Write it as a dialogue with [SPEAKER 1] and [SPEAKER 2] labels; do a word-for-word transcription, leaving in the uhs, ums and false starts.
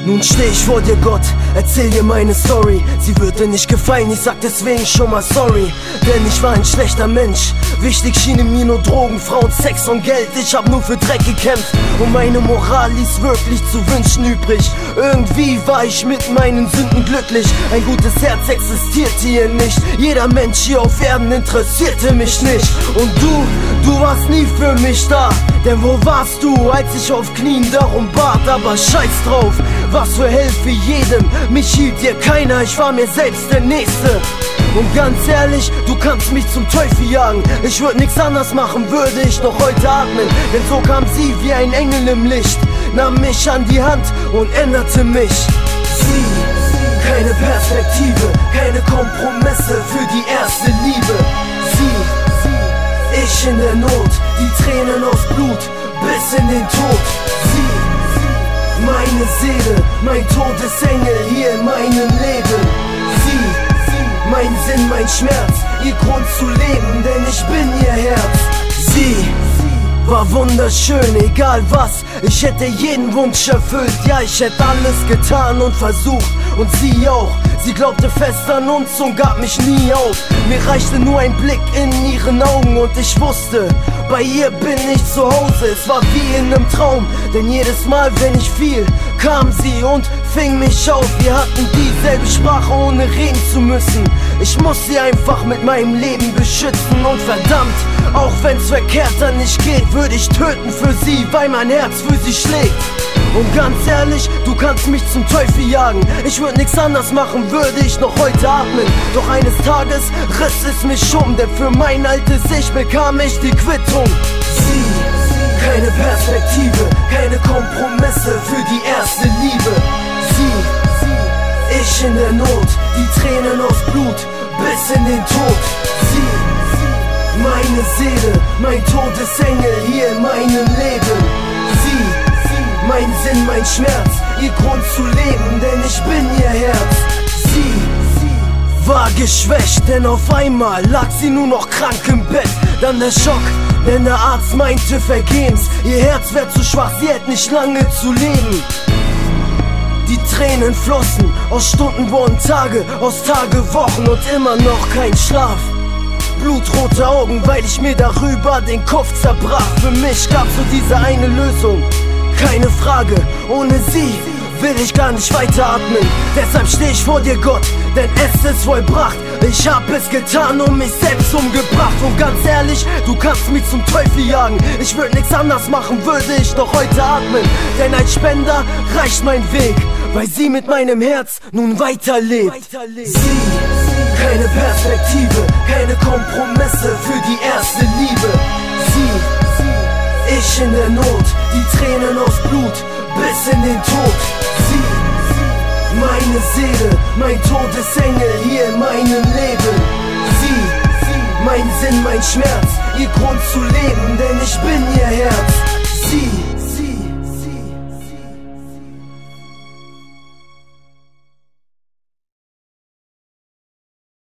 [SPEAKER 1] Nun steh ich vor dir, Gott, erzähl dir meine Story. Sie wird dir nicht gefallen, ich sag deswegen schon mal sorry. Denn ich war ein schlechter Mensch. Wichtig schienen mir nur Drogen, Frauen, Sex und Geld. Ich hab nur für Dreck gekämpft und meine Moral ließ wirklich zu wünschen übrig. Irgendwie war ich mit meinen Sünden glücklich. Ein gutes Herz existierte hier nicht. Jeder Mensch hier auf Erden interessierte mich nicht. Und du, du warst nie für mich da. Denn wo warst du, als ich auf Knien darum bat? Aber scheiß drauf, was für Hilfe jedem. Mich hielt dir keiner, ich war mir selbst der Nächste. Und ganz ehrlich, du kannst mich zum Teufel jagen. Ich würd nix anders machen, würde ich noch heute atmen. Denn so kam sie wie ein Engel im Licht, nahm mich an die Hand und änderte mich. Sie, keine Perspektive, keine Kompromisse für die erste Liebe. Sie, ich in der Not, die Tränen aus Blut bis in den Tod. Sie, meine Seele, mein Todesengel hier in meinem Leben. Sie, mein Sinn, mein Schmerz, ihr Grund zu leben, denn ich bin ihr Herz. Sie war wunderschön, egal was, ich hätte jeden Wunsch erfüllt. Ja, ich hätte alles getan und versucht, und sie auch. Sie glaubte fest an uns und gab mich nie auf. Mir reichte nur ein Blick in ihren Augen und ich wusste, bei ihr bin ich zu Hause. Es war wie in einem Traum, denn jedes Mal, wenn ich fiel, kam sie und fing mich auf. Wir hatten dieselbe Sprache, ohne reden zu müssen. Ich muss sie einfach mit meinem Leben beschützen. Und verdammt, auch wenn's verkehrter nicht geht, würde ich töten für sie, weil mein Herz für sie schlägt. Und ganz ehrlich, du kannst mich zum Teufel jagen. Ich würde nichts anders machen, würde ich noch heute atmen. Doch eines Tages riss es mich um, denn für mein altes Ich bekam ich die Quittung. Sie, keine Perspektive, keine Kompromisse für die erste Liebe. Sie, ich in der Not, die Tränen aus Blut bis in den Tod. Sie, meine Seele, mein Todesengel hier in meinem Leben. Sie, mein Sinn, mein Schmerz, ihr Grund zu leben, denn ich bin ihr Herz. Sie war geschwächt, denn auf einmal lag sie nur noch krank im Bett. Dann der Schock, denn der Arzt meinte vergebens, ihr Herz wäre zu schwach, sie hätte nicht lange zu leben. Die Tränen flossen, aus Stunden wurden Tage, aus Tage Wochen und immer noch kein Schlaf. Blutrote Augen, weil ich mir darüber den Kopf zerbrach. Für mich gab's nur diese eine Lösung, keine Frage, ohne sie will ich gar nicht weiteratmen. Deshalb steh ich vor dir, Gott, denn es ist vollbracht. Ich hab es getan und mich selbst umgebracht. Und ganz ehrlich, du kannst mich zum Teufel jagen. Ich würd nix anders machen, würde ich noch heute atmen. Denn als Spender reicht mein Weg, weil sie mit meinem Herz nun weiterlebt. Sie, keine Perspektive, keine Kompromisse für die erste Liebe. Sie, ich in der Not, die Tränen aus Blut bis in den Tod. Sie, meine Seele, mein Todesengel hier in meinem Leben. Sie, mein Sinn, mein Schmerz, ihr Grund zu leben, denn ich bin ihr Herz. Sie